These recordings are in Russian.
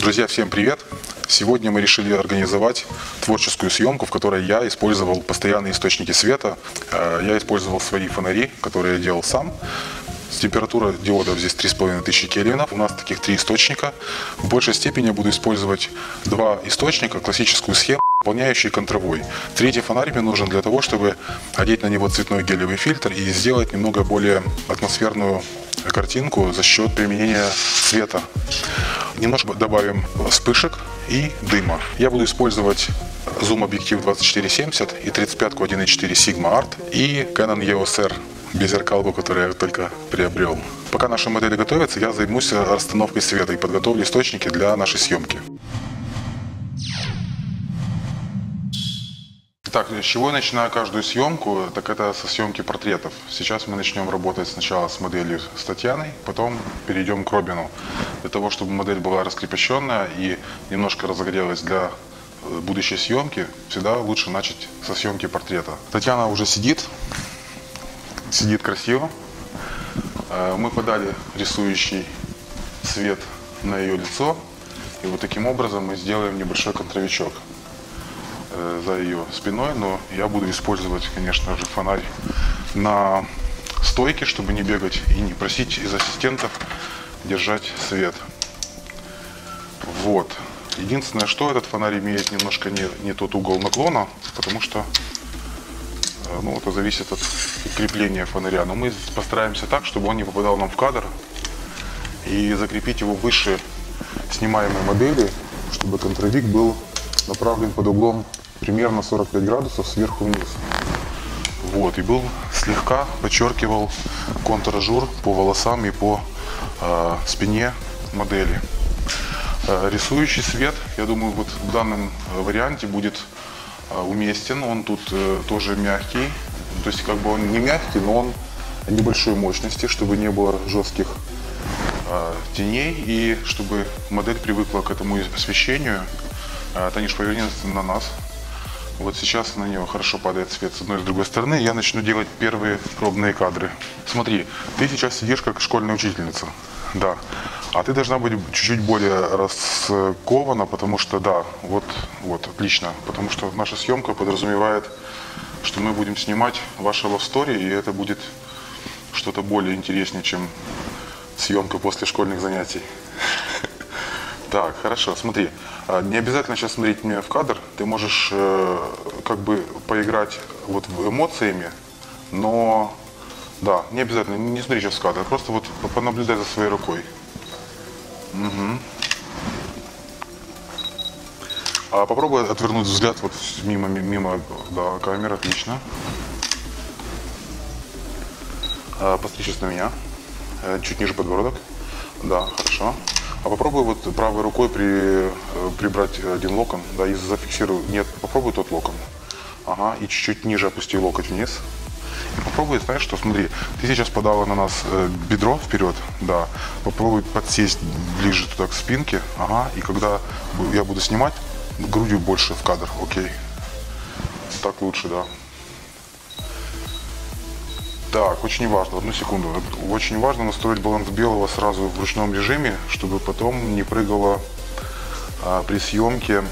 Друзья, всем привет! Сегодня мы решили организовать творческую съемку, в которой я использовал постоянные источники света. Я использовал свои фонари, которые я делал сам. Температура диодов здесь 3500 кельвинов. У нас таких 3 источника. В большей степени я буду использовать 2 источника, классическую схему, выполняющий контровой. Третий фонарь мне нужен для того, чтобы одеть на него цветной гелевый фильтр и сделать немного более атмосферную картинку за счет применения света. Немножко добавим вспышек и дыма. Я буду использовать зум-объектив 2470 и 35-ку 1.4 Sigma Art и Canon EOS R беззеркалку, которую я только приобрел. Пока наша модель готовится, я займусь расстановкой света и подготовлю источники для нашей съемки. Так, с чего я начинаю каждую съемку, так это со съемки портретов. Сейчас мы начнем работать сначала с моделью с Татьяной, потом перейдем к Робину. Для того, чтобы модель была раскрепощенная и немножко разогрелась для будущей съемки, всегда лучше начать со съемки портрета. Татьяна уже сидит красиво. Мы подали рисующий свет на ее лицо, и вот таким образом мы сделаем небольшой контровичок за ее спиной, но я буду использовать, конечно же, фонарь на стойке, чтобы не бегать и не просить из ассистентов держать свет. Вот. Единственное, что этот фонарь имеет немножко не тот угол наклона, потому что это зависит от крепления фонаря. Но мы постараемся так, чтобы он не попадал нам в кадр, и закрепить его выше снимаемой модели, чтобы контровик был направлен под углом примерно 45 градусов сверху вниз. Вот, и был слегка подчеркивал контур-ажур по волосам и по спине модели. Рисующий свет, я думаю, вот в данном варианте будет уместен. Он тут тоже мягкий, то есть как бы он не мягкий, но он небольшой мощности, чтобы не было жестких теней и чтобы модель привыкла к этому освещению. Танюш, повернись на нас. Вот сейчас на нее хорошо падает свет с одной и с другой стороны. Я начну делать первые пробные кадры. Смотри, ты сейчас сидишь как школьная учительница. Да. А ты должна быть чуть-чуть более раскована, потому что, да, вот, отлично. Потому что наша съемка подразумевает, что мы будем снимать ваши love story, и это будет что-то более интереснее, чем съемка после школьных занятий. Так, хорошо, смотри. Не обязательно сейчас смотреть мне в кадр. Ты можешь как бы поиграть вот эмоциями, но да, не обязательно, не смотри сейчас в кадр, просто вот понаблюдай за своей рукой. Угу. Попробуй отвернуть взгляд вот мимо да, камеры, отлично. Посмотри сейчас на меня, чуть ниже подбородок. Да, хорошо. Попробуй вот правой рукой прибрать один локон, да, и зафиксируй. Нет, попробуй тот локон. Ага, и чуть-чуть ниже опусти локоть вниз. И попробуй, знаешь что, смотри, ты сейчас подала на нас бедро вперед, да. Попробуй подсесть ближе туда к спинке, ага, и когда я буду снимать, грудью больше в кадр, окей. Так лучше, да. Так, очень важно, одну секунду, очень важно настроить баланс белого сразу в ручном режиме, чтобы потом не прыгало при съемке.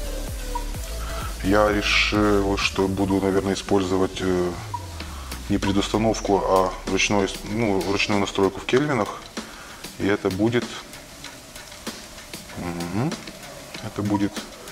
Я решил, что буду, наверное, использовать не предустановку, а ручную настройку в кельвинах. И это будет, это будет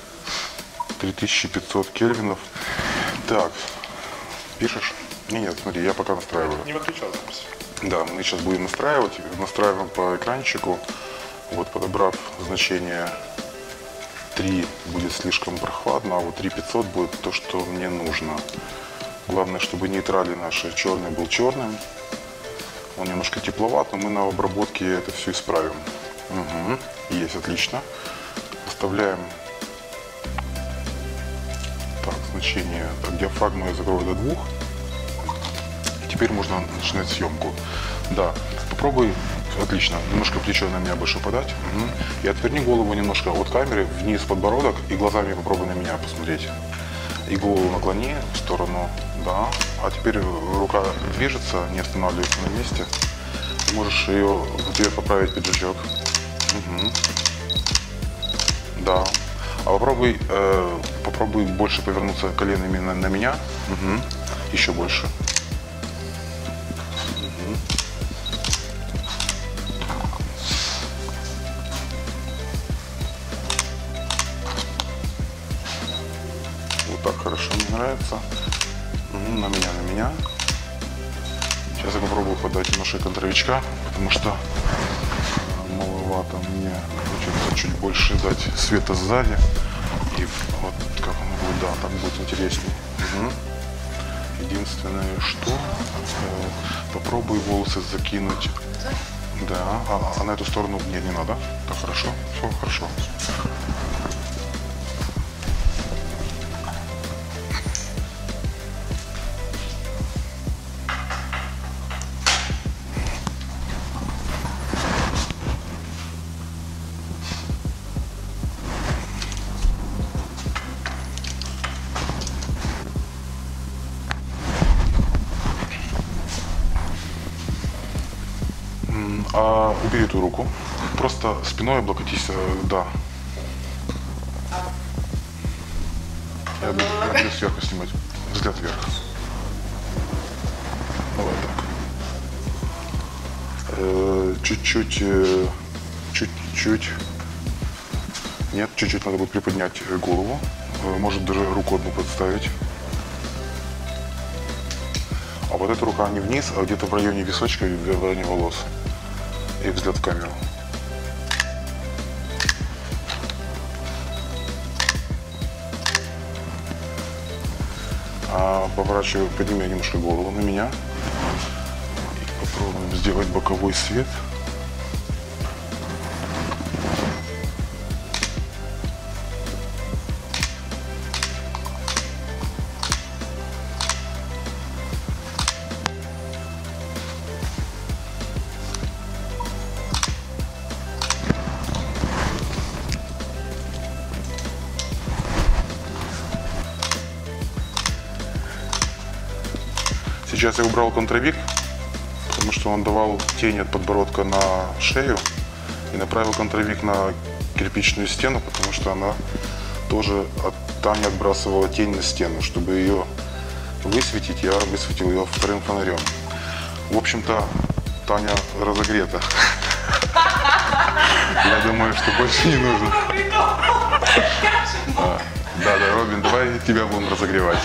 3500 кельвинов. Так, пишешь? Нет, смотри, я пока настраиваю. Не выключался. Да, мы сейчас будем настраивать. Настраиваем по экранчику. Вот, подобрав значение 3 будет слишком прохладно, а вот 3500 будет то, что мне нужно. Главное, чтобы нейтрали наши черный был черным. Он немножко тепловат, но мы на обработке это все исправим. Угу. Есть, отлично. Оставляем так, значение. Так, диафрагму я закрою до 2. Теперь можно начинать съемку. Да, попробуй, отлично, немножко плечо на меня больше подать. Угу. И отверни голову немножко от камеры вниз подбородок и глазами попробуй на меня посмотреть. И голову наклони в сторону, да. А теперь рука движется, не останавливается на месте. Можешь ее поправить пиджачок. Угу. Да. А попробуй больше повернуться коленами на меня. Угу. Еще больше. Угу. Вот так хорошо, мне нравится. Угу. На меня. Сейчас я попробую подать немножко контровичка, потому что маловато мне хочется чуть больше дать света сзади. И вот как оно будет, да, так будет интереснее. Угу. Единственное, что попробуй волосы закинуть. Да, а на эту сторону нет, не надо. Так, хорошо, все хорошо. Убери эту руку. Просто спиной облокотись, да. Я буду сверху снимать. Взгляд вверх. Давай так. Чуть-чуть. Нет, чуть-чуть надо будет приподнять голову. Может даже руку одну подставить. А вот эта рука не вниз, а где-то в районе височка и в районе волос. И взгляд в камеру. Поворачиваю, поднимаю немножко голову на меня. И попробуем сделать боковой свет. Сейчас я убрал контровик, потому что он давал тень от подбородка на шею, и направил контровик на кирпичную стену, потому что она тоже от Тани отбрасывала тень на стену. Чтобы ее высветить, я высветил ее вторым фонарем. В общем-то, Таня разогрета. Я думаю, что больше не нужно. Да, Робин, давай тебя будем разогревать.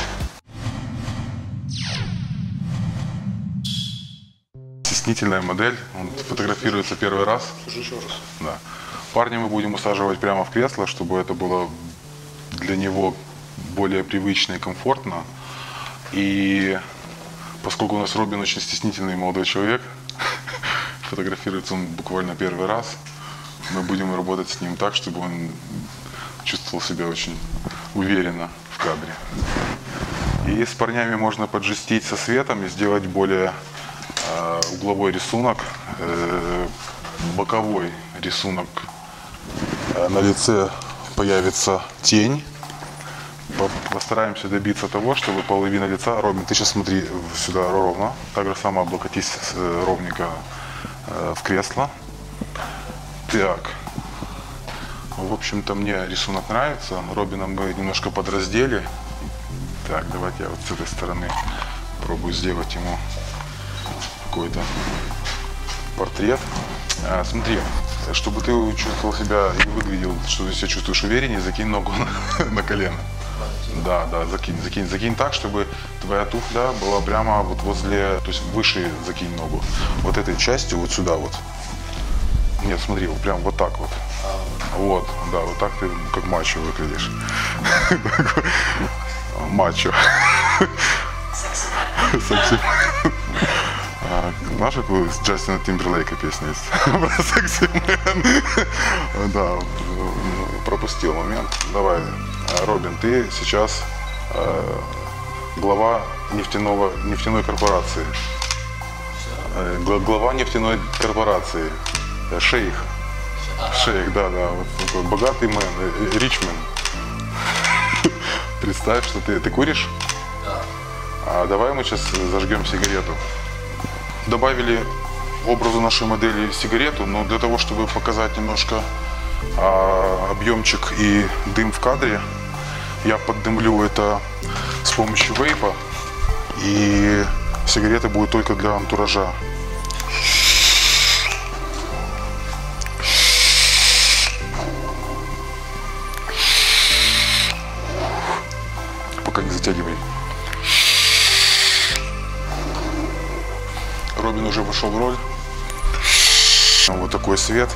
Стеснительная модель, он фотографируется первый раз. Еще раз. Да. Парня мы будем усаживать прямо в кресло, чтобы это было для него более привычно и комфортно. И поскольку у нас Робин очень стеснительный молодой человек, фотографируется он буквально первый раз, мы будем работать с ним так, чтобы он чувствовал себя очень уверенно в кадре. И с парнями можно поджестить со светом и сделать более угловой рисунок, боковой рисунок. На лице появится тень. Постараемся добиться того, чтобы половина лица... Робин, ты сейчас смотри сюда ровно. Так же само облокотись ровненько в кресло. Так. В общем-то, мне рисунок нравится. Робина мы немножко подраздели. Так, давайте я вот с этой стороны пробую сделать ему какой-то портрет. Смотри, чтобы ты чувствовал себя и выглядел, что ты себя чувствуешь увереннее, закинь ногу на колено. Да, закинь так, чтобы твоя туфля была прямо вот возле, то есть выше закинь ногу. Вот этой частью, вот сюда вот. Нет, смотри, вот прям вот так вот. Вот, да, вот так ты как мачо выглядишь. Мачо. Секси. Знаешь, какую с Джастина Тимберлейка песня есть? Про секси-мен. Да, пропустил момент. Давай, Робин, ты сейчас глава нефтяной корпорации. Глава нефтяной корпорации. Шейх. Шейх, да. Вот такой богатый мэн, ричмен. Представь, что ты куришь? Да. Давай мы сейчас зажгем сигарету. Добавили образу нашей модели сигарету, но для того, чтобы показать немножко объемчик и дым в кадре, я поддымлю это с помощью вейпа, и сигарета будет только для антуража. Пока не затягивай. Робин уже вошел в роль. Вот такой свет.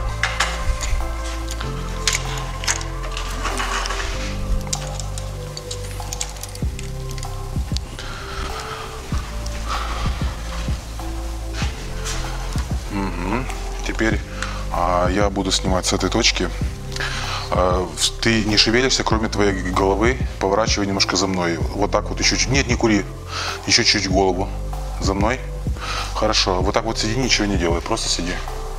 Теперь я буду снимать с этой точки. Ты не шевелишься, кроме твоей головы. Поворачивай немножко за мной. Вот так вот еще чуть. Нет, не кури. Еще чуть голову. За мной. Хорошо. Вот так вот сиди, ничего не делай. Просто сиди.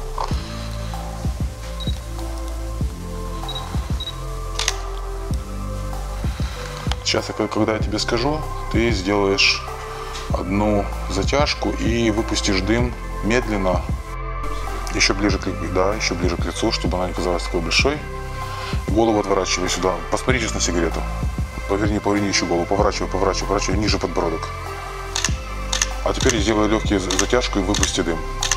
Сейчас, когда я тебе скажу, ты сделаешь одну затяжку и выпустишь дым медленно. Еще ближе к лицу, чтобы она не казалась такой большой. Голову отворачивай сюда. Посмотри сейчас на сигарету. Поверни еще голову. Поворачивай ниже подбородок. А теперь сделай легкую затяжку и выпусти дым.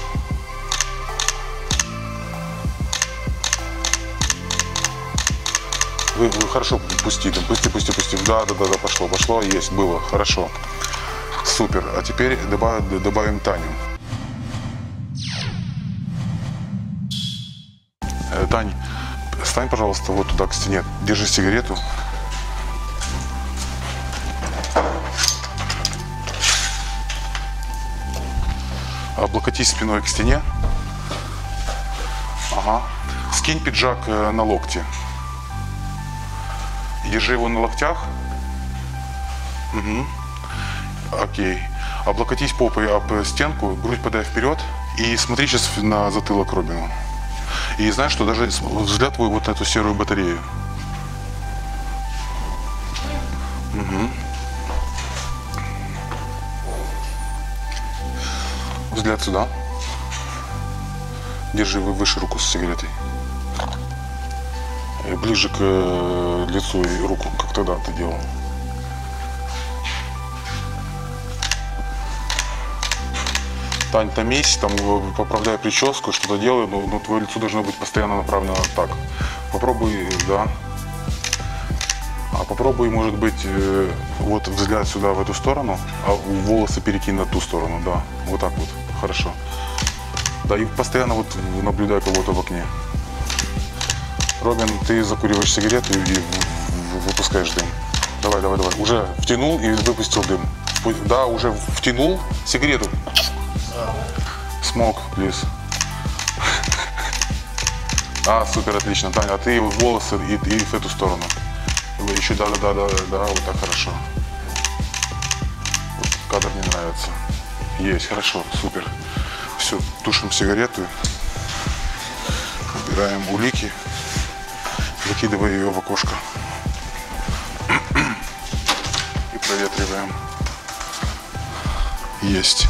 Вы хорошо пусти дым. Пусти. Да, пошло. Есть, было. Хорошо. Супер. А теперь добавим Таню. Тань, стань, пожалуйста, вот туда к стене. Держи сигарету. Облокотись спиной к стене. Ага. Скинь пиджак на локти. Держи его на локтях. Угу. Окей. Облокотись попой об стенку, грудь подай вперед и смотри сейчас на затылок Робину. И знаешь, что даже взгляд твой вот на эту серую батарею. Угу. Взгляд сюда. Держи выше руку с сигаретой. И ближе к лицу и руку, как тогда ты делал. Тань, томись, там поправляй прическу, что-то делай, но твое лицо должно быть постоянно направлено так. Попробуй, да. А попробуй, может быть, вот взгляд сюда, в эту сторону, а волосы перекинь на ту сторону, да. Вот так вот, хорошо. Да, и постоянно вот наблюдай кого-то в окне. Робин, ты закуриваешь сигарету и выпускаешь дым. Давай. Уже втянул и выпустил дым. Да, уже втянул сигарету. Smoke, please. Супер, отлично. Таня, а ты волосы и в эту сторону. Еще да, вот так хорошо. Вот, кадр мне нравится. Есть, хорошо, супер. Все, тушим сигарету. Убираем улики. Выкидывай ее в окошко. И проветриваем. Есть.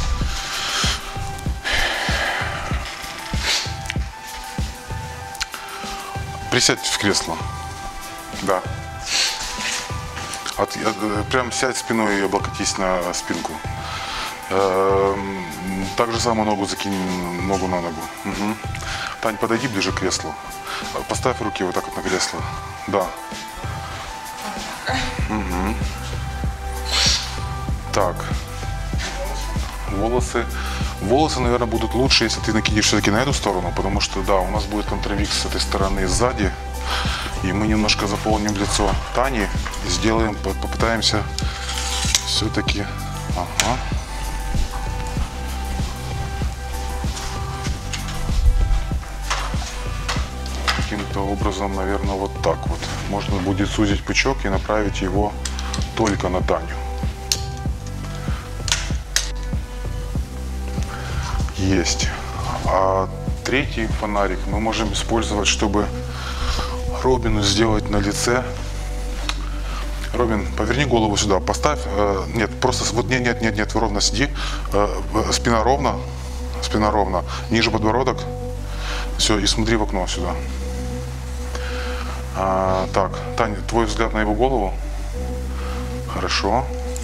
Присядь в кресло. Да. Прям сядь спиной и облокотись на спинку. Так же самое ногу закинь, ногу на ногу. Угу. Тань, подойди ближе к креслу. Поставь руки вот так вот на кресло. Да. Угу. Так. Волосы, наверное, будут лучше, если ты накинешь все-таки на эту сторону, потому что, да, у нас будет контравикс с этой стороны сзади, и мы немножко заполним лицо Тани и сделаем, попытаемся все-таки, ага. Каким-то образом, наверное, вот так вот. Можно будет сузить пучок и направить его только на Таню. Есть. А третий фонарик мы можем использовать, чтобы Робину сделать на лице. Робин, поверни голову сюда, поставь. Нет, просто вот нет, ровно сиди. Спина ровно, ниже подбородок. Все, и смотри в окно сюда. Так, Таня, твой взгляд на его голову. Хорошо.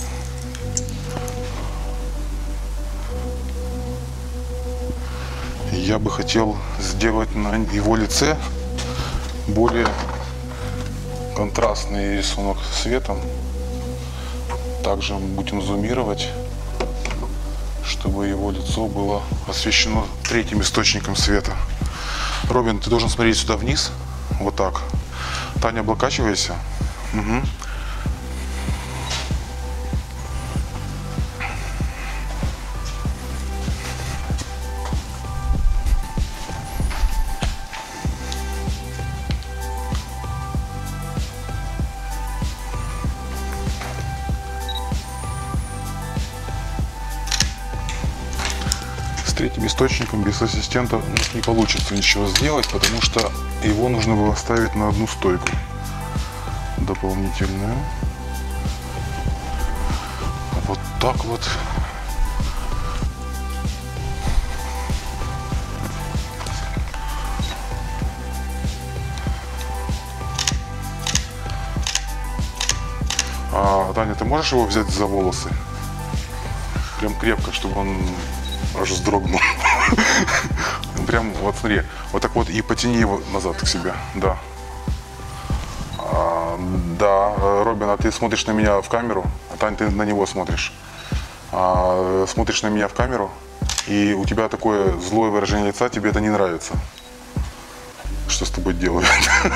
Я бы хотел сделать на его лице более контрастный рисунок светом. Также будем зумировать, чтобы его лицо было освещено третьим источником света. Робин, ты должен смотреть сюда вниз. Вот так. Таня, облокачивайся. Угу. С третьим источником без ассистента у нас не получится ничего сделать, потому что его нужно было ставить на одну стойку дополнительную. Вот так вот. Таня, ты можешь его взять за волосы? Прям крепко, чтобы он аж вздрогнул. Прям, вот смотри, вот так вот и потяни его назад к себе, да. Да, Робин, а ты смотришь на меня в камеру, а Тань, ты на него смотришь. Смотришь на меня в камеру, и у тебя такое злое выражение лица, тебе это не нравится. Что с тобой делают?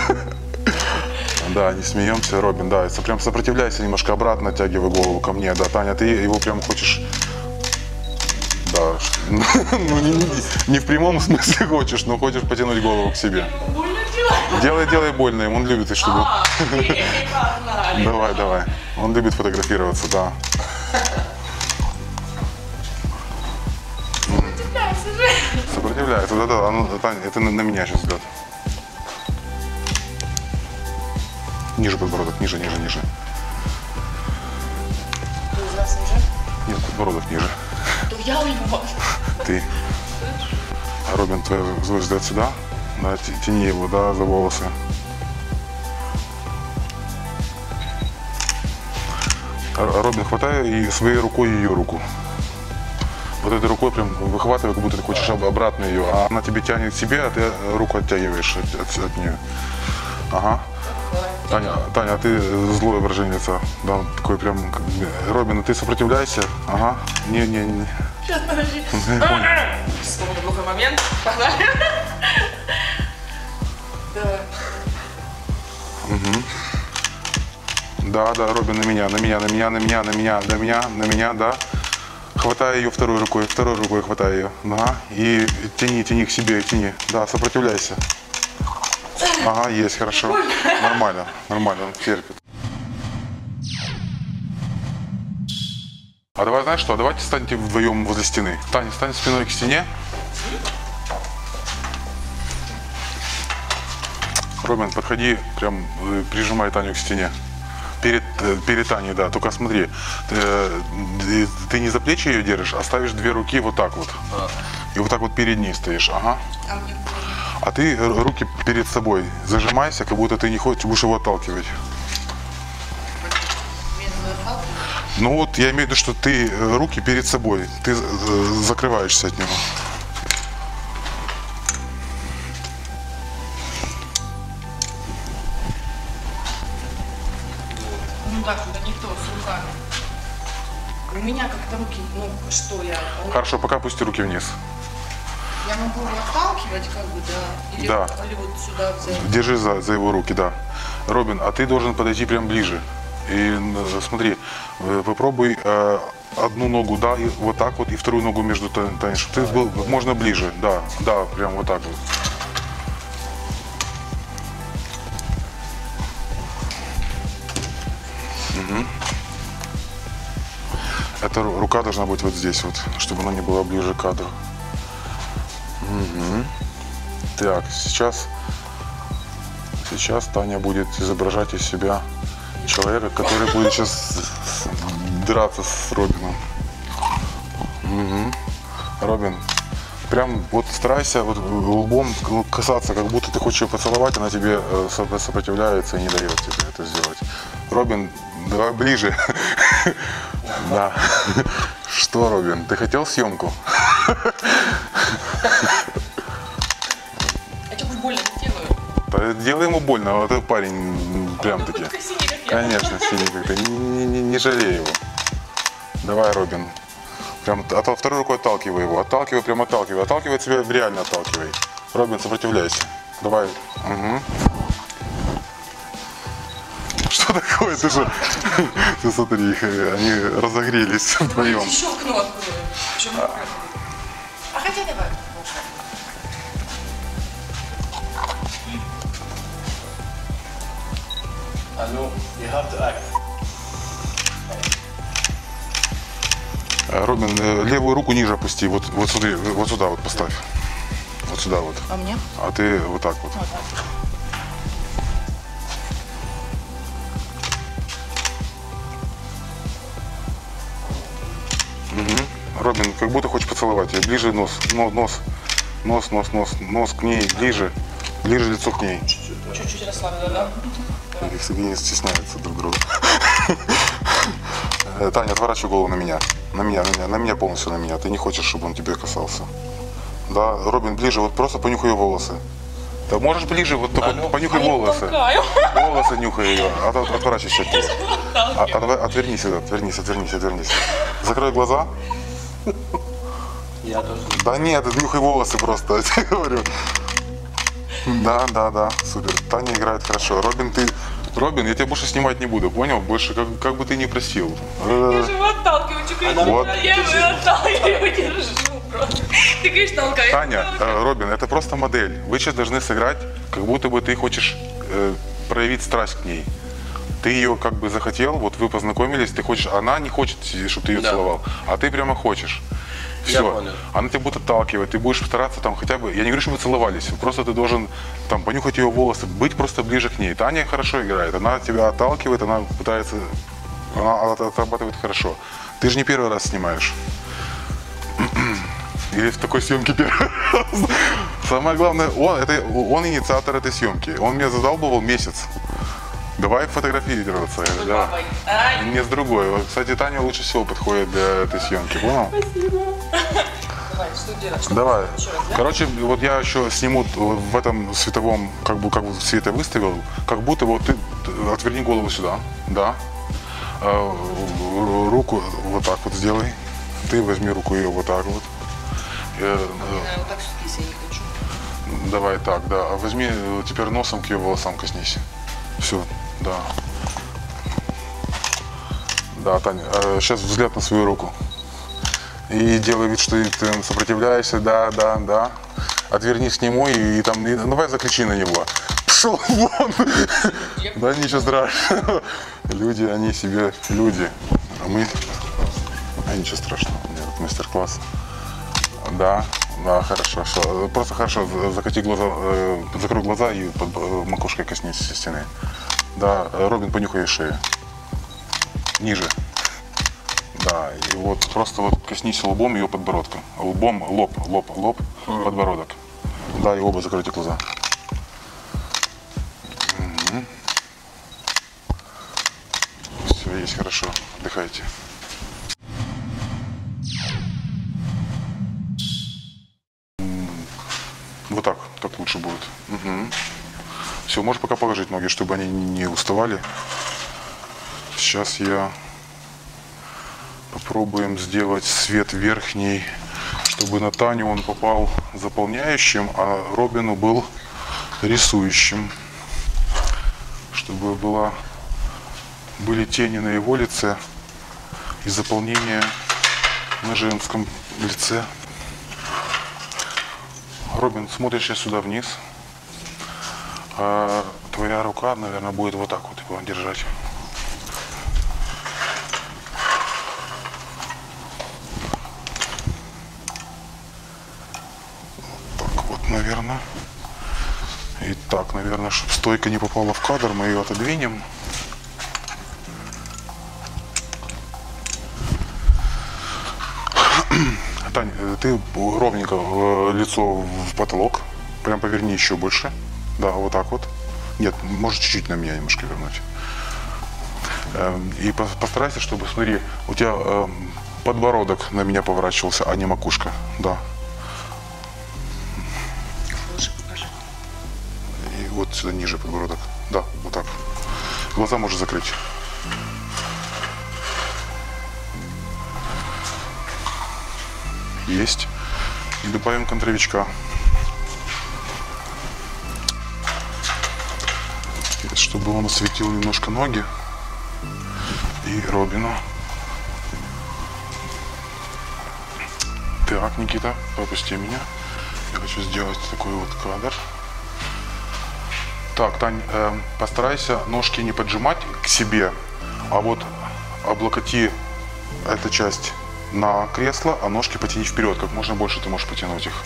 Да, не смеемся, Робин, да, прям сопротивляйся немножко обратно, оттягивай голову ко мне, да, Таня, ты его прям хочешь... Да, ну не в прямом смысле хочешь, но хочешь потянуть голову к себе. Делай больно, ему он любит, и чтобы... Давай, он любит фотографироваться, да. Сопротивляется, да, ну, Таня, это на меня сейчас взгляд. Ниже подбородок, ниже. Ты из нас уже? Нет, подбородок ниже. То я у него. Ты. Робин, твой взгляд сюда. Да, тяни его, да, за волосы. Робин, хватай и своей рукой ее руку. Вот этой рукой прям выхватывай, как будто ты хочешь обратно ее. А она тебе тянет к себе, а ты руку оттягиваешь от нее. Ага. Таня, а ты злое выражение лица. Да, такой прям... Робин, ты сопротивляйся. Ага. Не. Сейчас, подожди. Вспомнил плохой момент. Погнали. Да. Угу. Да, Робин, на меня, да. Хватай ее второй рукой хватай ее. Ага. И тяни к себе, тяни. Да, сопротивляйся. Ага, есть, хорошо. Нормально, он терпит. А давай, знаешь что, давайте станьте вдвоем возле стены. Таня, стань спиной к стене. Робин, подходи, прям прижимай Таню к стене. Перед Таней, да. Только смотри, ты не за плечи ее держишь, а ставишь две руки вот так вот. И вот так вот перед ней стоишь. Ага. А ты руки перед собой зажимайся, как будто ты не хочешь, будешь его отталкивать. Ну вот, я имею в виду, что ты руки перед собой, ты закрываешься от него. Ну так, это не то, с руками. У меня как-то руки, ну что я... Хорошо, пока опусти руки вниз. Я могу отталкивать, как бы, да? Или, Да. Или вот сюда взять. Держи за его руки, да. Робин, а ты должен подойти прям ближе. И смотри, попробуй одну ногу, да, и вот так вот, и вторую ногу между Таней, чтобы ты был как можно ближе. Да, прям вот так вот. Угу. Эта рука должна быть вот здесь вот, чтобы она не была ближе к кадру. Угу. Так, сейчас Таня будет изображать из себя человека, который будет сейчас драться с Робином. Угу. Робин, Прям вот старайся вот лбом касаться, как будто ты хочешь ее поцеловать, она тебе сопротивляется и не дает тебе это сделать. Робин, давай ближе. Да. Что, Робин, ты хотел съемку? Я что-то больно не делаю. Да, делай ему больно, а вот этот парень прям таки. Только синий, как я. Конечно, синий как-то. Не жалей его. Давай, Робин. Прям второй рукой отталкивай его. Отталкивай, прям отталкивай. Отталкивай от себя, реально отталкивай. Робин, сопротивляйся. Давай. Угу. Что такое? Ты же... Ты смотри, они разогрелись вдвоем. Еще окно открою. А хотя давай. Hello, you have to act. Робин, левую руку ниже опусти. Вот смотри, вот сюда вот поставь. Вот сюда вот. А мне? А ты вот так вот. Вот так. Робин, как будто хочешь поцеловать ее. Ближе нос, нос к ней, ближе лицо к ней. Чуть-чуть расслаблена, да? Их не стесняются друг друга. Таня, отворачивай голову на меня. На меня полностью на меня. Ты не хочешь, чтобы он тебе касался. Да, Робин, ближе, вот просто понюхай ее волосы. Да можешь ближе, вот только понюхай волосы. Толкаю. Волосы нюхай ее, отворачивайся от нее. Отвернись, отвернись. Закрой глаза. Я тоже. Да нет, нюхай волосы просто, я тебе говорю. Да, супер. Таня играет хорошо. Робин, я тебя больше снимать не буду, понял? Больше, как бы ты ни просил. Я же его отталкиваю, Вот. я его отталкиваю, держу просто. Ты говоришь, толкай. Таня, Робин, это просто модель. Вы сейчас должны сыграть, как будто бы ты хочешь проявить страсть к ней. Ты ее как бы захотел, вот вы познакомились, ты хочешь, она не хочет, чтобы ты ее целовал, а ты прямо хочешь. Я Все, понял. она тебя будет отталкивать, ты будешь стараться там хотя бы, я не говорю, чтобы вы целовались, просто ты должен там понюхать ее волосы, быть просто ближе к ней. Таня хорошо играет, она тебя отталкивает, она пытается, она отрабатывает хорошо. Ты же не первый раз снимаешь. Или в такой съемке первый раз. Самое главное, он инициатор этой съемки. Он меня задалбывал месяц. Давай фотографироваться. Я говорю, да. Ай. Не с другой. Вот, кстати, Таня лучше всего подходит для этой съемки, понял? Давай, что делать? Давай. Еще раз, да? Короче, вот я еще сниму в этом световом, как бы света выставил, как будто вот ты отверни голову сюда, да. Руку вот так вот сделай. Ты возьми руку ее вот так вот. Вот так все-таки я не хочу. Давай так, да. А возьми теперь носом к ее волосам коснись. Все, да. Да, Таня, сейчас взгляд на свою руку. И делай вид, что ты сопротивляешься, да. Отвернись к нему и там, давай закричи на него. Пошел вон! Да ничего страшного. Люди, они себе люди. А мы... ничего страшного. У меня тут мастер-класс. Да, хорошо. Просто хорошо, закати глаза, закрой глаза и под макушкой коснись стены. Да, Робин, понюхай шею. Ниже. Да, и вот просто вот коснись лбом ее подбородка. Лбом, лоб, подбородок. Да, и оба закройте глаза. Все, есть, хорошо. Отдыхайте. Вот так лучше будет. Угу. Все, можешь пока положить ноги, чтобы они не уставали. Сейчас я попробуем сделать свет верхний, чтобы на Таню он попал заполняющим, а Робину был рисующим. Чтобы были тени на его лице и заполнение на женском лице. Робин, смотришь сейчас сюда вниз. А твоя рука, наверное, будет вот так вот его держать. Так вот, наверное. И так, наверное, чтобы стойка не попала в кадр, мы ее отодвинем. Тань, ты ровненько лицо в потолок. Прям поверни еще больше. Да, вот так вот. Нет, может чуть-чуть на меня немножко вернуть. И постарайся, чтобы, смотри, у тебя подбородок на меня поворачивался, а не макушка. Да. Лучше покажи. И вот сюда ниже подбородок. Да, вот так. Глаза можешь закрыть. Есть. И добавим контровичка. Чтобы он осветил немножко ноги и Робина. Так, Никита, пропусти меня. Я хочу сделать такой вот кадр. Так, Тань, постарайся ножки не поджимать к себе, а вот облокоти эту часть на кресло, а ножки потяни вперед. Как можно больше ты можешь потянуть их.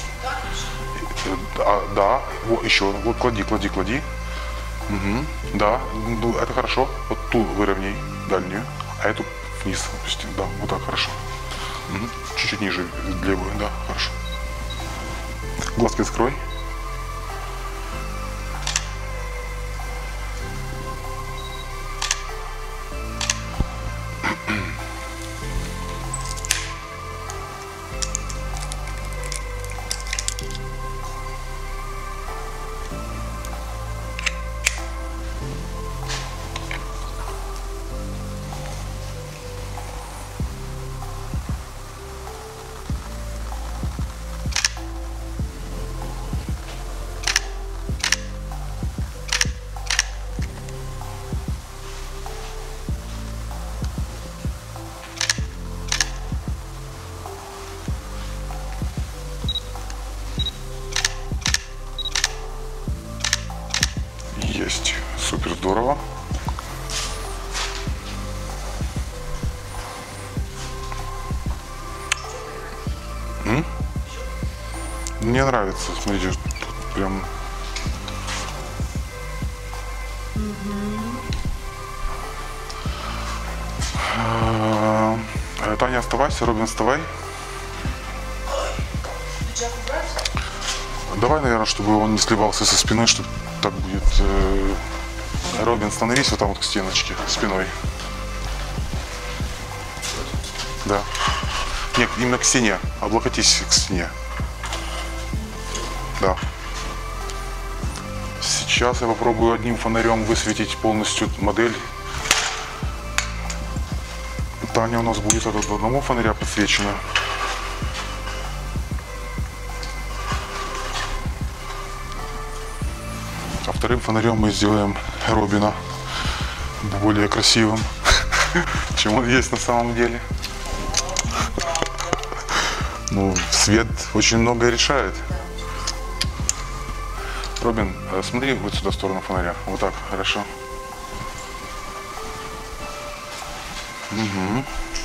Да, вот, еще, вот клади. Угу, да, это хорошо. Вот ту выровняй, дальнюю, а эту вниз опусти. Да, вот так, хорошо. Угу. Чуть-чуть ниже, левую, да, хорошо. Глазки закрой. Есть. Супер здорово. Мне нравится, смотрите, тут прям. Таня, оставайся, Робин, вставай. Пиджак убрать? Давай, наверное, чтобы он не сливался со спиной, чтобы так будет. Робин, становись вот там вот к стеночке спиной. Да. Нет, именно к стене. Облокотись к стене. Да. Сейчас я попробую одним фонарем высветить полностью модель. Таня у нас будет от одного фонаря подсвечена. А вторым фонарем мы сделаем Робина более красивым, чем он есть на самом деле. Ну, свет очень многое решает. Робин, смотри вот сюда в сторону фонаря. Вот так, хорошо. Угу.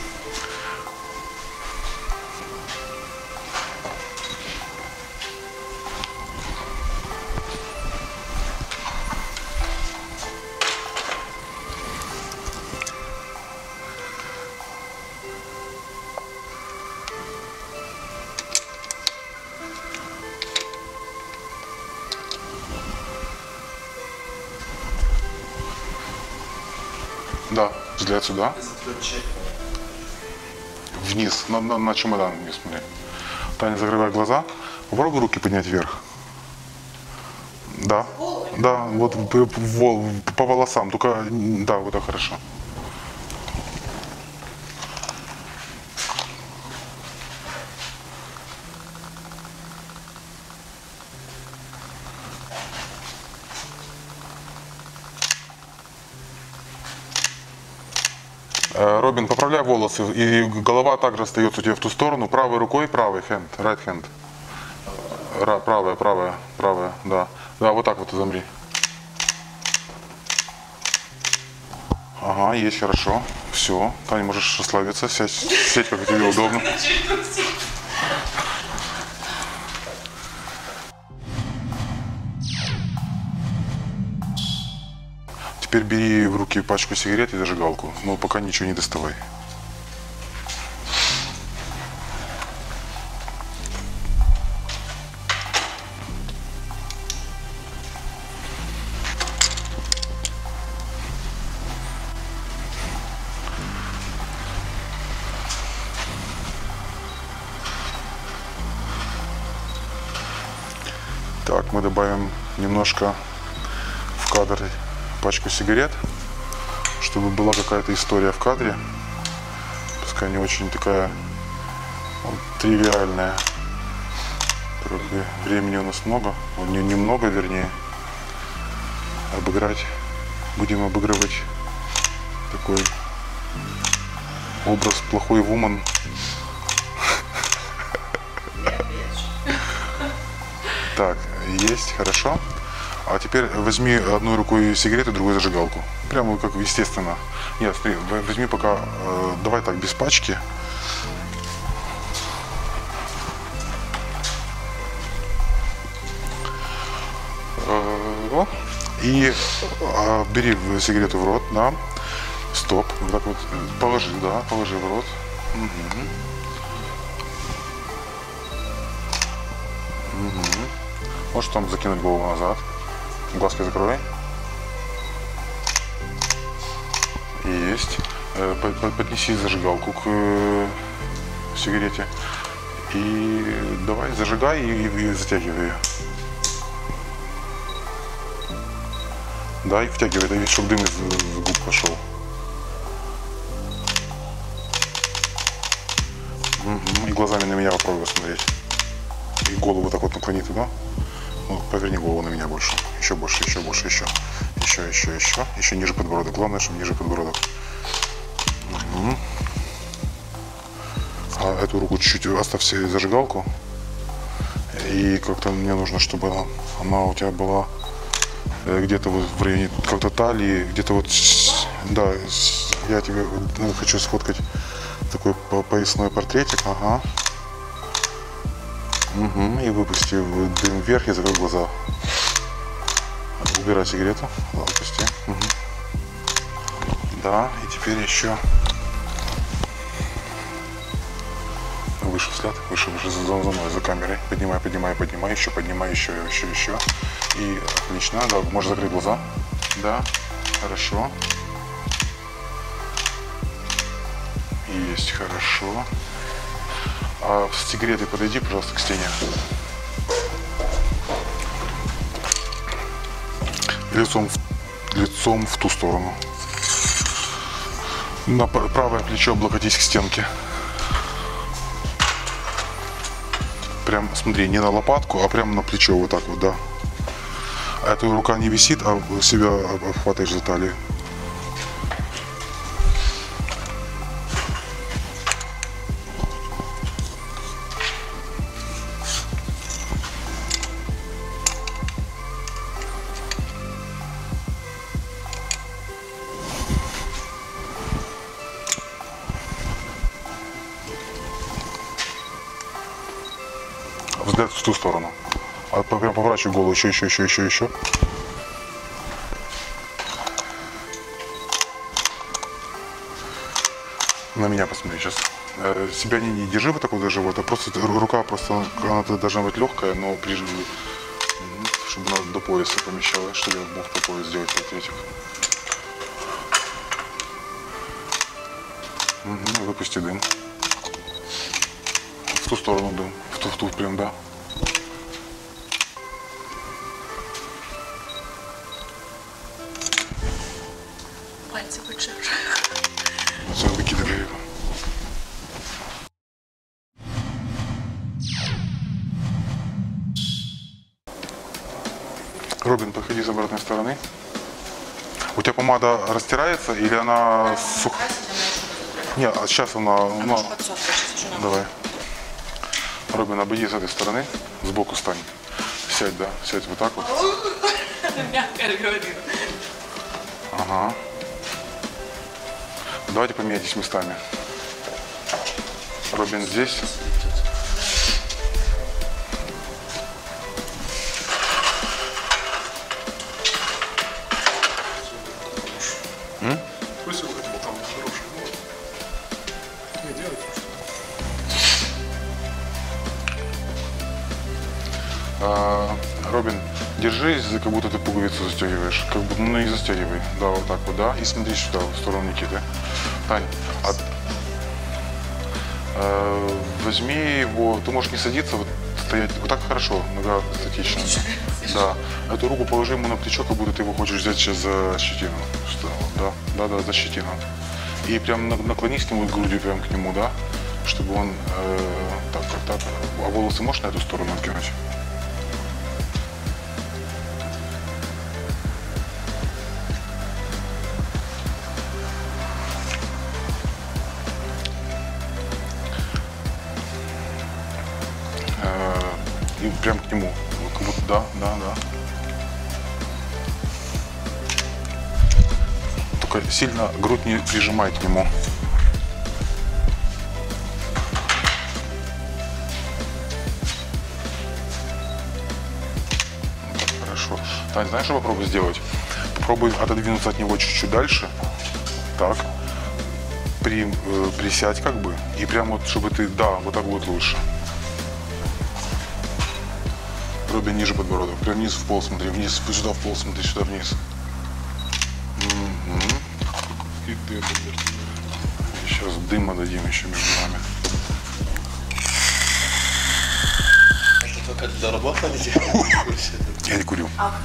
Да, взгляд сюда. Вниз, на чемодан вниз, смотри. Таня, закрывай глаза. Попробуй руки поднять вверх. Да. Да, вот по волосам. Только, да, вот так хорошо. Робин, поправляй волосы, и голова также остается у тебя в ту сторону. Правой рукой, правый hand, right hand. Правая, да. Да, вот так вот и замри. Ага, есть, хорошо. Все, Таня, можешь расслабиться, сядь, как тебе удобно. Теперь бери в руки пачку сигарет и зажигалку, но пока ничего не доставай. Так, мы добавим немножко в кадр пачку сигарет, чтобы была какая-то история в кадре. Пускай не очень такая тривиальная. Так как времени у нас много, немного вернее. Будем обыгрывать такой образ плохой вумен. Так, есть, хорошо. А теперь возьми одной рукой сигарету, другой зажигалку. Прямо как естественно. Нет, смотри, возьми пока, давай так, без пачки. И бери сигарету в рот, да. Стоп. Вот так вот положи, да, положи в рот. Угу. Угу. Можешь там закинуть голову назад. Глазки закрой. Есть. Поднеси зажигалку к сигарете. И давай зажигай и затягивай ее. Да, и втягивай, чтобы дым из губ пошел. Угу. И глазами на меня попробуй посмотреть. И голову так вот наклони туда. Ну, поверни голову на меня больше. Еще больше, еще больше, еще. Еще ниже подбородок. Главное, чтобы ниже подбородок. Угу. А эту руку чуть-чуть оставь себе зажигалку. И как-то мне нужно, чтобы она у тебя была где-то вот в районе как-то талии, где-то вот, да, я тебе хочу сфоткать такой поясной портретик, ага. Угу. И выпусти дым вверх и закрой глаза. Убирай сигарету, выпусти. Угу. Да, и теперь еще выше взгляд, выше за мной, за камерой. Поднимай, еще поднимай, еще. И отлично, да, можешь закрыть глаза. Да, хорошо. Есть, хорошо. А с сигаретой подойди, пожалуйста, к стене. Лицом в ту сторону. На правое плечо облокотись к стенке. Прям, смотри, не на лопатку, а прямо на плечо, вот так вот, да. А эта рука не висит, а себя обхватываешь за талию. Взгляд в ту сторону. А прям поворачивай голову еще. На меня посмотри сейчас. Себя не держи вот так вот за живот, а просто рука она должна быть легкая, но прижми, чтобы она до пояса помещалась, чтобы я мог такое сделать портретик. Угу, выпусти дым. В ту сторону дым. В ту прям, да. Пальцы выкшившие. Все, выкидывай его. Робин, подходи с обратной стороны. У тебя помада растирается или она сухая? Нет, а сейчас она... Ну, давай. Робин, обойди с этой стороны, сбоку стань. Сядь, да, сядь вот так вот. Мягко говорю. Ага. Давайте поменяйтесь местами. Робин здесь. Робин, держись, как будто ты пуговицу застегиваешь. Как будто, ну и застегивай. Да, вот так вот, да. И смотри сюда, в сторону Никиты. Тань, возьми его, ты можешь не садиться, вот стоять. Вот так хорошо, нога статична. Да. Эту руку положи ему на плечо, как будто ты его хочешь взять сейчас за щетину. Что? Да, за щетину. И прям наклонись к нему грудью прям к нему, да, чтобы он так. А волосы можешь на эту сторону откинуть? И прям к нему. Вот, да. Только сильно грудь не прижимай к нему. Так, хорошо. Тань, знаешь, что попробуй сделать? Попробуй отодвинуться от него чуть-чуть дальше. Так. Присядь как бы. И прям вот, чтобы ты, да, вот так вот лучше. Робин ниже подбородок. Прям вниз в пол смотри. Вниз, сюда в пол смотри, сюда вниз. И ты сейчас дыма дадим еще между нами. Это только для работы или? Я не курю. Ага.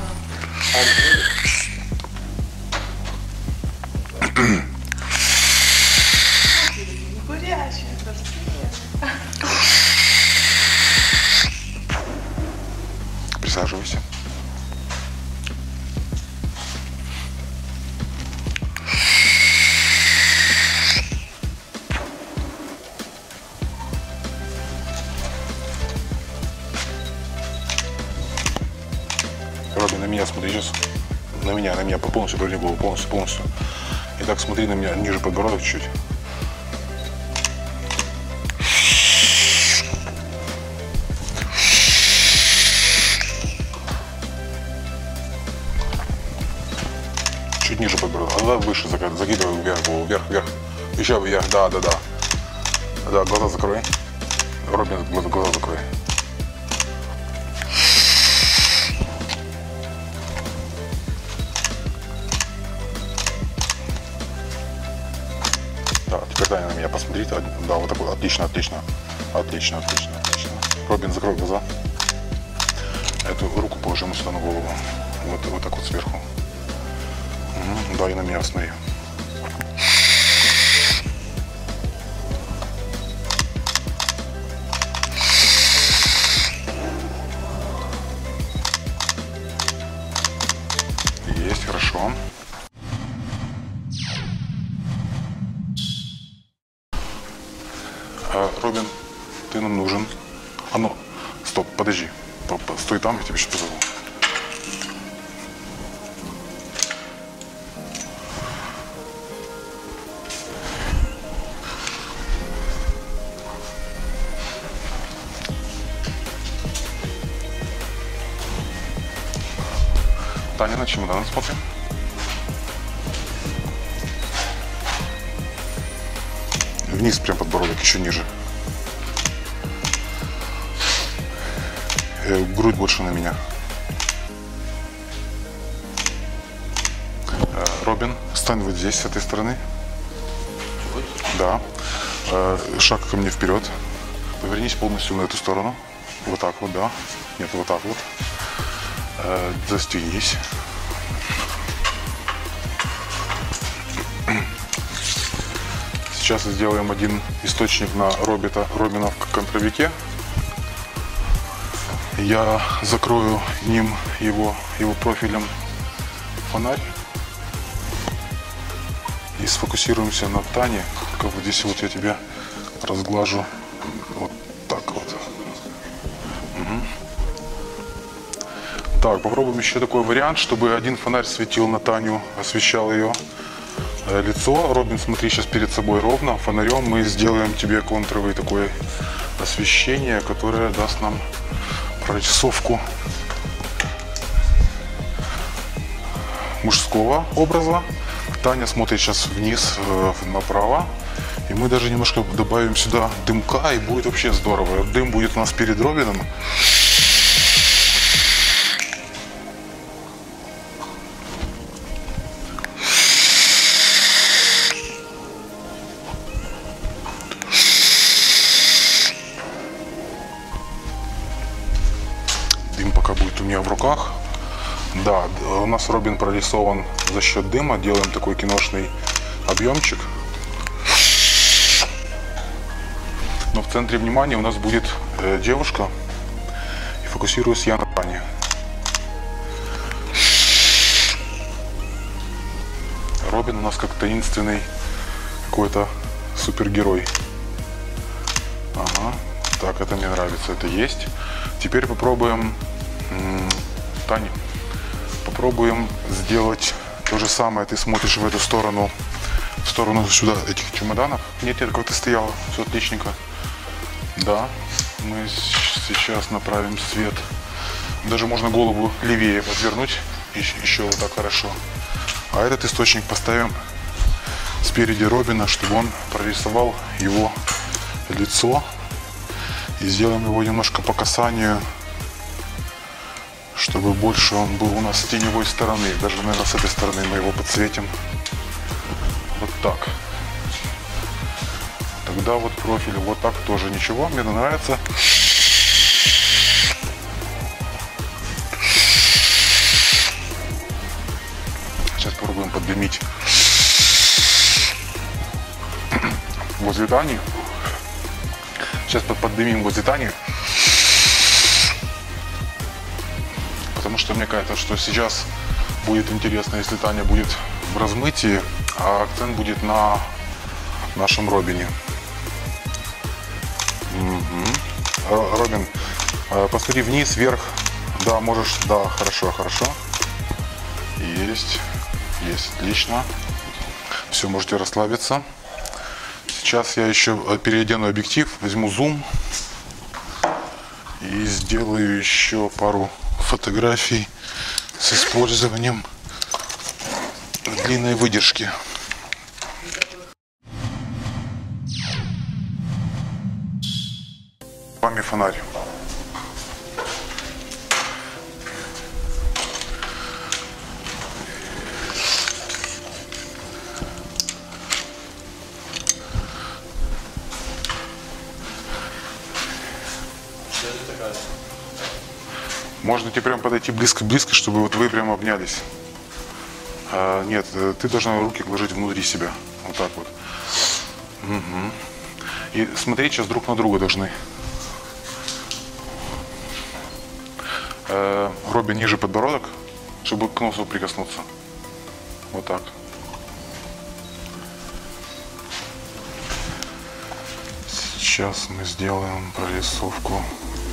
Не курящая, Присаживайся. Робин, на меня смотри сейчас. На меня полностью, поверни голову, полностью. И так смотри на меня, ниже подбородок чуть-чуть. Чуть ниже подбородок, а выше закидывай вверх. Еще вверх, да. Да, глаза закрой. Робин, глаза закрой. Да, теперь дай на меня посмотреть. Да, вот такой, отлично. Робин, закрой глаза. Эту руку положи ему сюда на голову. Вот так вот сверху. Да, и на меня смотри. Есть, хорошо. Робин, ты нам нужен. А ну, стоп, подожди. Стой там, я тебя сейчас позову. Таня, на чемодан смотрим. Вниз прям подбородок, еще ниже. Грудь больше на меня. Робин, стань вот здесь, с этой стороны. Да. Шаг ко мне вперед. Повернись полностью на эту сторону. Вот так вот, да. Нет, вот так вот. Застегнись. Сейчас сделаем один источник на Робина в контровике. Я закрою ним его профилем фонарь. И сфокусируемся на Тане. Как вот здесь вот я тебя разглажу. Вот так вот. Угу. Так, попробуем еще такой вариант, чтобы один фонарь светил на Таню, освещал ее лицо. Робин, смотри сейчас перед собой ровно. Фонарем мы сделаем тебе контровое такое освещение, которое даст нам прорисовку мужского образа. Таня смотрит сейчас вниз, направо. И мы даже немножко добавим сюда дымка, и будет вообще здорово. Дым будет у нас перед Робином. руках. Да, у нас Робин прорисован за счет дыма. Делаем такой киношный объемчик. Но в центре внимания у нас будет девушка. И фокусируюсь я на Тане. Робин у нас как таинственный какой-то супергерой. Ага. Так, это мне нравится, это есть. Теперь попробуем, Таня, попробуем сделать то же самое. Ты смотришь в эту сторону, в сторону сюда этих чемоданов. Нет, как ты стояла, все отличненько. Да, мы сейчас направим свет. Даже можно голову левее подвернуть, еще вот так хорошо. А этот источник поставим спереди Робина, чтобы он прорисовал его лицо. И сделаем его немножко по касанию, чтобы больше он был у нас с теневой стороны. Даже, наверное, с этой стороны мы его подсветим. Вот так. Тогда вот профиль вот так тоже ничего, мне нравится. Сейчас попробуем поддымить возле Тани. Сейчас поддымим возле Тани. Потому что мне кажется, что сейчас будет интересно, если Таня будет в размытии, а акцент будет на нашем Робине. Угу. Робин, посмотри вниз, вверх. Да, можешь. Да, хорошо, хорошо. Есть. Есть, отлично. Все, можете расслабиться. Сейчас я еще переодену объектив, возьму зум и сделаю еще пару фотографий с использованием длинной выдержки. С вами фонарь. Можете прям подойти близко-близко, чтобы вот вы прям обнялись. Нет, ты должна руки ложить внутри себя. Вот так вот. Угу. И смотреть сейчас друг на друга должны. Робин ниже подбородок, чтобы к носу прикоснуться. Вот так. Сейчас мы сделаем прорисовку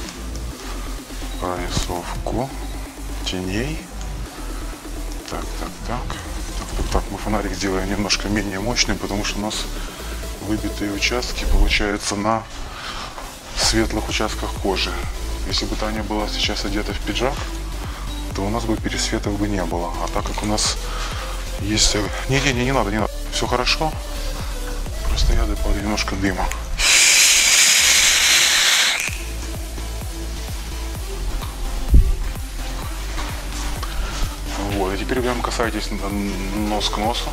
теней. Так. Мы фонарик сделаем немножко менее мощным, потому что у нас выбитые участки получаются на светлых участках кожи. Если бы Таня была сейчас одета в пиджак, то у нас бы пересветов бы не было. А так как у нас есть... Не надо. Все хорошо. Просто я добавлю немножко дыма. Вот, и теперь прям касайтесь нос к носу.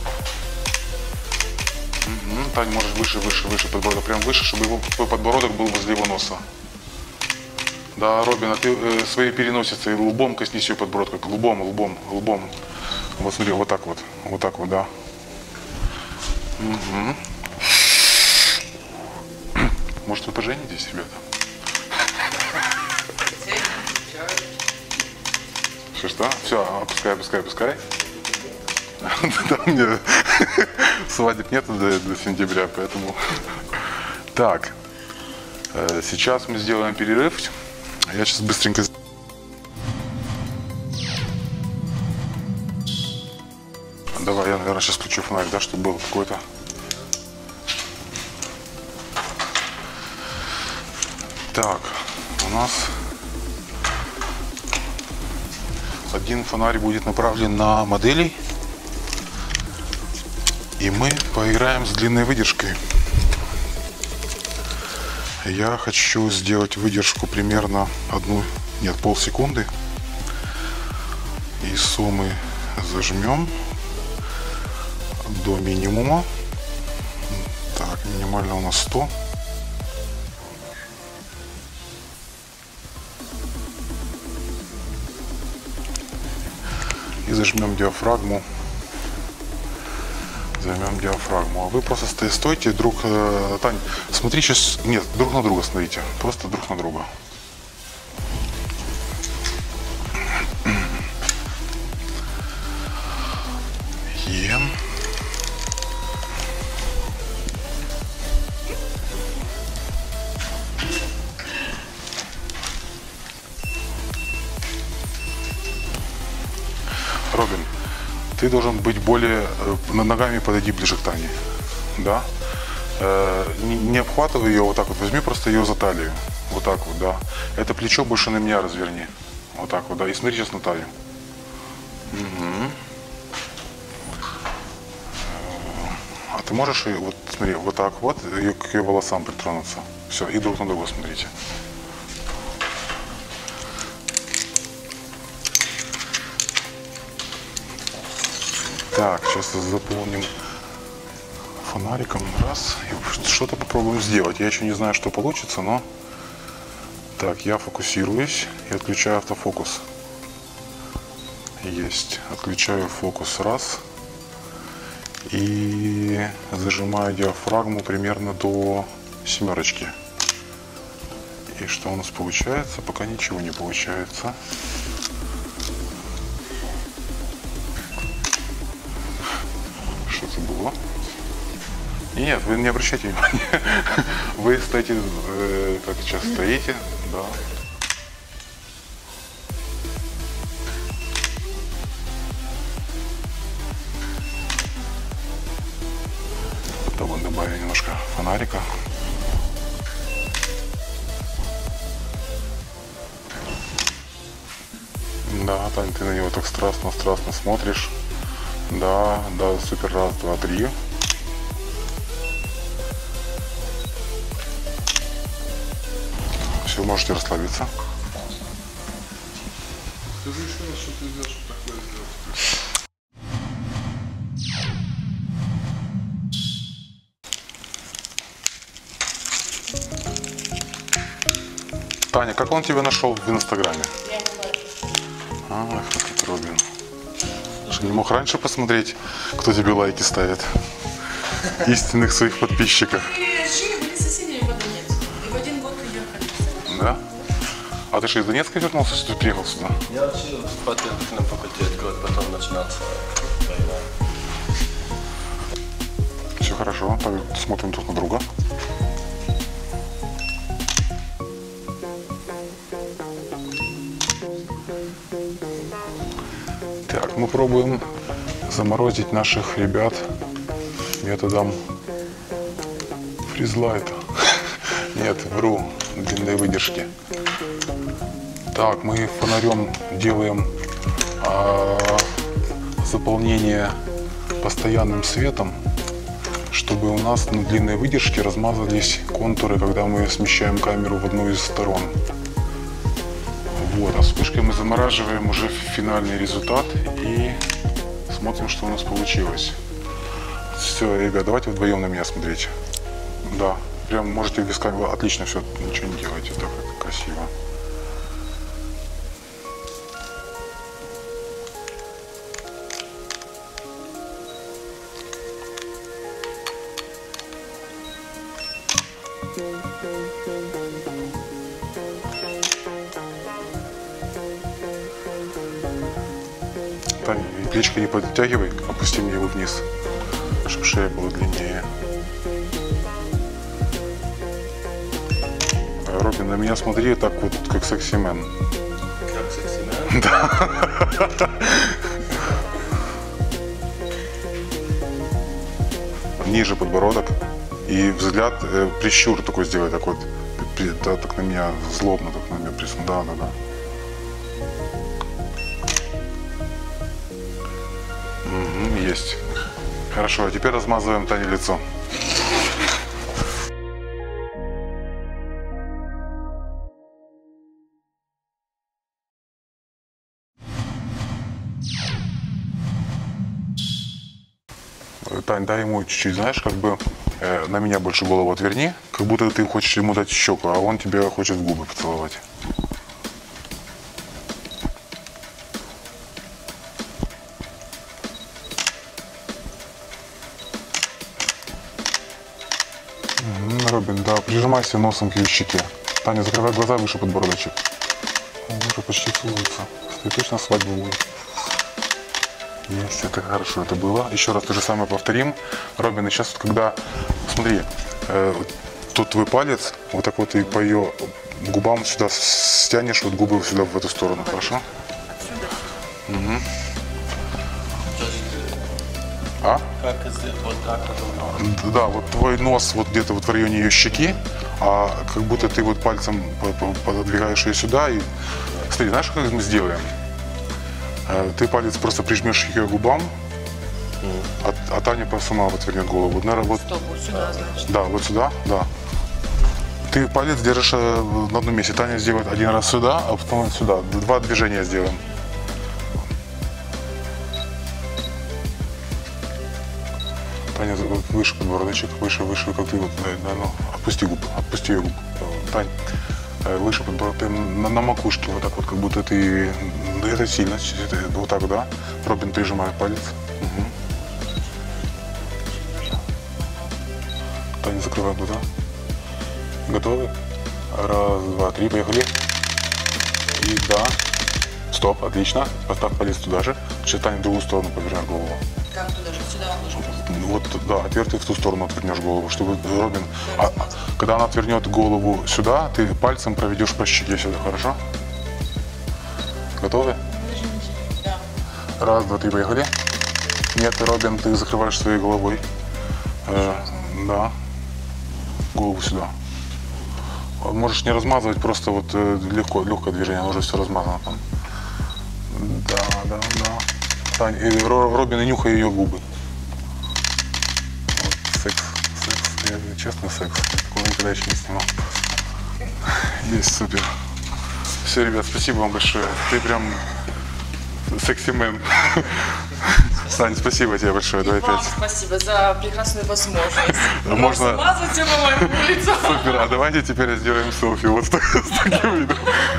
Тань, может выше подбородок, прям выше, чтобы твой подбородок был возле его носа. Да, Робин, а ты своей переносицей лбом коснись ее подбородка, лбом. Вот смотри, вот так вот, да. Угу. Может, вы поженитесь, ребята? Что? Все, опускай. Там мне свадеб нет до сентября, поэтому... Так, сейчас мы сделаем перерыв. Я сейчас быстренько... Давай, я, наверное, сейчас включу фонарь, да, чтобы был какой-то... Так, у нас... Один фонарь будет направлен на моделей. И мы поиграем с длинной выдержкой. Я хочу сделать выдержку примерно полсекунды. ISO мы зажмем до минимума. Так, минимально у нас 100. И зажмем диафрагму. Займем диафрагму. А вы просто стойте друг... Тань, смотри сейчас... Нет, друг на друга смотрите. Просто друг на друга. Робин, ты должен быть более... Ногами подойди ближе к Тане. Да? Не обхватывай ее вот так вот. Возьми просто ее за талию. Вот так вот, да. Это плечо больше на меня разверни. Вот так вот, да. И смотри сейчас на талию. Угу. А ты можешь, вот смотри, вот так вот, и к ее волосам притронуться. Все, и друг на друга смотрите. Так, сейчас заполним фонариком. Раз. И что-то попробуем сделать. Я еще не знаю, что получится, но... Так, я фокусируюсь и отключаю автофокус. Есть. Отключаю фокус. Раз. И зажимаю диафрагму примерно до 7. И что у нас получается? Пока ничего не получается. Что это было? Нет, вы не обращайте внимания. Вы стоите, как сейчас стоите, да. Потом добавим немножко фонарика. Да, Тань, ты на него так страстно смотришь. Да, да, супер, раз, два, три. Все, можете расслабиться. Скажи еще раз, что ты сделал, что такое сделал. Таня, как он тебя нашел в Инстаграме? Я не бачу. Ах, этот Робин. Что, не мог раньше посмотреть, кто тебе лайки ставит? Истинных своих подписчиков. И жили были соседями по Донецку. И в один год уехали. Да? А ты что, из Донецка вернулся, что ты приехал сюда? Я учил в подготовительном факультете, год потом начинался война. Все хорошо, так смотрим друг на друга. Так, мы пробуем заморозить наших ребят методом фризлайта. Нет, вру, длинной выдержки. Так, мы фонарем делаем заполнение постоянным светом, чтобы у нас на длинной выдержке размазались контуры, когда мы смещаем камеру в одну из сторон. Вот, а вспышкой мы замораживаем уже финальный результат и смотрим, что у нас получилось. Все, ребят, давайте вдвоем на меня смотреть. Да, прям можете без камеры. Отлично, все, ничего не делайте, так красиво. Таня, плечко не подтягивай, опусти мне его вниз, чтобы шея была длиннее. Робин, на меня смотри так вот, как секси-мен. Как секси-мен? Да. Ниже подбородок и взгляд, прищур такой сделай, так вот, да, так на меня, злобно так на меня присунул, да, да, да. Угу, есть. Хорошо, а теперь размазываем Тане лицо. Тань, дай ему чуть-чуть, знаешь, как бы на меня больше голову отверни, как будто ты хочешь ему дать щеку, а он тебя хочет в губы поцеловать. Робин, да, прижимайся носом к ее щеке. Таня, закрывай глаза, выше подбородочек. Он уже почти целуется. Ты точно свадьбу будет. Есть, это хорошо, это было. Еще раз то же самое повторим. Робин, и сейчас, когда, смотри, тут твой палец, вот так вот и по ее губам сюда стянешь, вот губы сюда в эту сторону, хорошо? Угу. А? Как сделать? Вот так вот. Да, вот твой нос вот где-то вот в районе ее щеки, а как будто ты вот пальцем пододвигаешь ее сюда и... Смотри, знаешь, как мы сделаем? Ты палец просто прижмешь к ее губам, а Таня сама отвернет голову. Вот, наверное, вот... Стоп, вот сюда, значит. Да, вот сюда, да. Ты палец держишь на одном месте. Таня сделает один раз сюда, а потом сюда. Два движения сделаем. Таня, выше подбородочек, выше, как ты вот, да, ну, отпусти губы, отпусти ее губы. Тань, выше подбородок, на макушке, вот так вот, как будто ты, это сильно, вот так, да. Робин прижимает палец. Угу. Таня, закрываем глаза. Готовы? Раз, два, три, поехали. И да. Стоп, отлично. Поставь палец туда же. Сейчас Таня в другую сторону повернешь голову. Как туда же? Сюда он должен быть. Вот, да, а теперь ты в ту сторону отвернешь голову, чтобы Робин... когда она отвернет голову сюда, ты пальцем проведешь по щеке сюда, хорошо? Готовы? Да. Раз, два, три, поехали. Нет, Робин, ты закрываешь своей головой. Да. Голову сюда. Можешь не размазывать, просто вот легкое движение, оно уже все размазано там. Да. Тань, Робин, и нюхай ее губы. Вот, секс, честно, секс. Такого никогда еще не снимал. Есть, супер. Все, ребят, спасибо вам большое. Ты прям секси-мен. Сань, спасибо тебе большое. Давай Вам опять. спасибо за прекрасную возможность. Можно- Смазать его на мою улицу. Супер, а давайте теперь сделаем селфи вот с таким видом.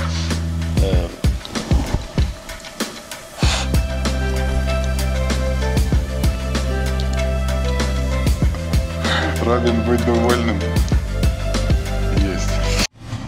Робин, быть довольным. Есть.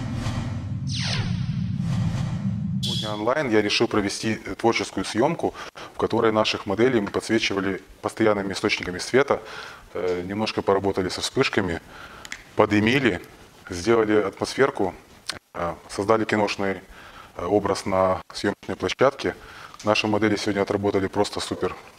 Сегодня онлайн я решил провести творческую съемку, в которой наших моделей мы подсвечивали постоянными источниками света, немножко поработали со вспышками, подымили, сделали атмосферку, создали киношный образ на съемочной площадке. Наши модели сегодня отработали просто супер.